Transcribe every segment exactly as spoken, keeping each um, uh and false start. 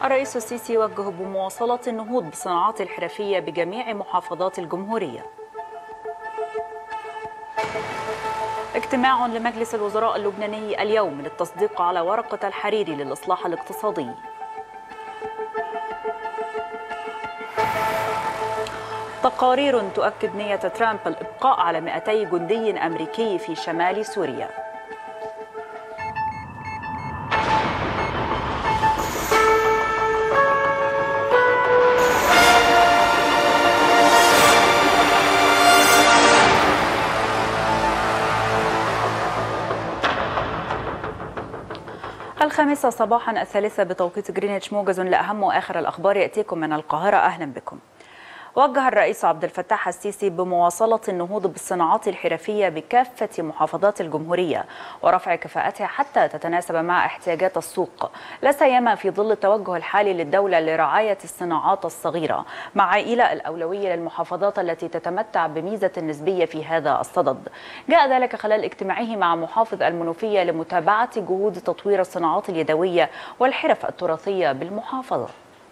الرئيس السيسي وجه بمواصلة النهوض بالصناعات الحرفية بجميع محافظات الجمهورية. اجتماع لمجلس الوزراء اللبناني اليوم للتصديق على ورقة الحريري للإصلاح الاقتصادي. تقارير تؤكد نية ترامب الإبقاء على مئتي جندي أمريكي في شمال سوريا. الخامسة صباحا الثالثة بتوقيت جرينتش، موجز لأهم وآخر الأخبار يأتيكم من القاهرة. أهلا بكم. وجه الرئيس عبد الفتاح السيسي بمواصلة النهوض بالصناعات الحرفية بكافة محافظات الجمهورية ورفع كفاءتها حتى تتناسب مع احتياجات السوق، لا سيما في ظل التوجه الحالي للدولة لرعاية الصناعات الصغيرة مع إيلاء الأولوية للمحافظات التي تتمتع بميزة نسبية في هذا الصدد. جاء ذلك خلال اجتماعه مع محافظ المنوفية لمتابعة جهود تطوير الصناعات اليدوية والحرف التراثية بالمحافظة.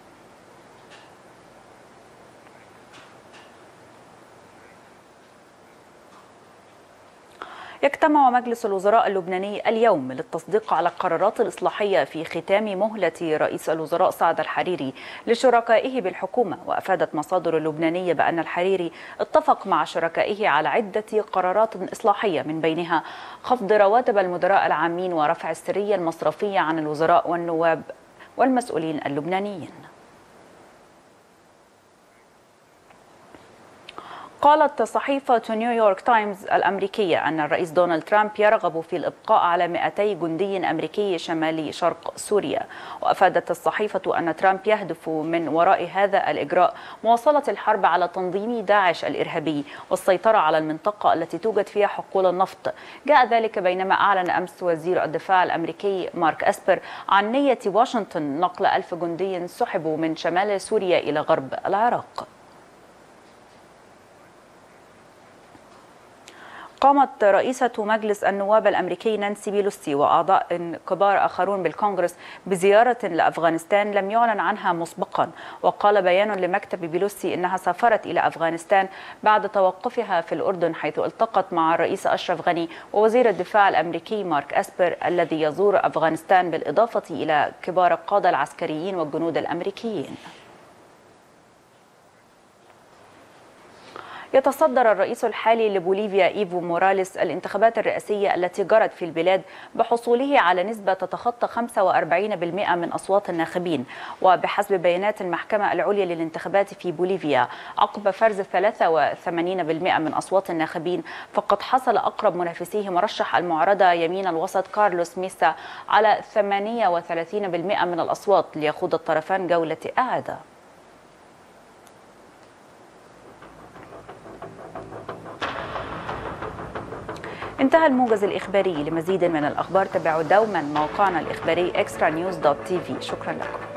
يجتمع مجلس الوزراء اللبناني اليوم للتصديق على القرارات الإصلاحية في ختام مهلة رئيس الوزراء سعد الحريري لشركائه بالحكومة. وأفادت مصادر اللبنانية بأن الحريري اتفق مع شركائه على عدة قرارات إصلاحية، من بينها خفض رواتب المدراء العامين ورفع السرية المصرفية عن الوزراء والنواب والمسؤولين اللبنانيين. قالت صحيفة نيويورك تايمز الأمريكية أن الرئيس دونالد ترامب يرغب في الإبقاء على مئتي جندي أمريكي شمال شرق سوريا. وأفادت الصحيفة أن ترامب يهدف من وراء هذا الإجراء مواصلة الحرب على تنظيم داعش الإرهابي والسيطرة على المنطقة التي توجد فيها حقول النفط. جاء ذلك بينما أعلن أمس وزير الدفاع الأمريكي مارك أسبر عن نية واشنطن نقل ألف جندي سحبوا من شمال سوريا إلى غرب العراق. قامت رئيسة مجلس النواب الأمريكي نانسي بيلوسي وأعضاء كبار آخرون بالكونغرس بزيارة لأفغانستان لم يعلن عنها مسبقا. وقال بيان لمكتب بيلوسي إنها سافرت إلى أفغانستان بعد توقفها في الأردن، حيث التقت مع الرئيس أشرف غني ووزير الدفاع الأمريكي مارك أسبر الذي يزور أفغانستان، بالإضافة إلى كبار القادة العسكريين والجنود الأمريكيين. يتصدر الرئيس الحالي لبوليفيا إيفو موراليس الانتخابات الرئاسية التي جرت في البلاد بحصوله على نسبة تتخطى خمسة وأربعين بالمئة من أصوات الناخبين. وبحسب بيانات المحكمة العليا للانتخابات في بوليفيا، عقب فرز ثلاثة وثمانين بالمئة من أصوات الناخبين، فقد حصل أقرب منافسيه مرشح المعارضة يمين الوسط كارلوس ميسا على ثمانية وثلاثين بالمئة من الأصوات، ليخوض الطرفان جولة إعادة. انتهى الموجز الإخباري. لمزيد من الأخبار تابعوا دوما موقعنا الإخباري إكسترا نيوز دوت تي في. شكرا لكم.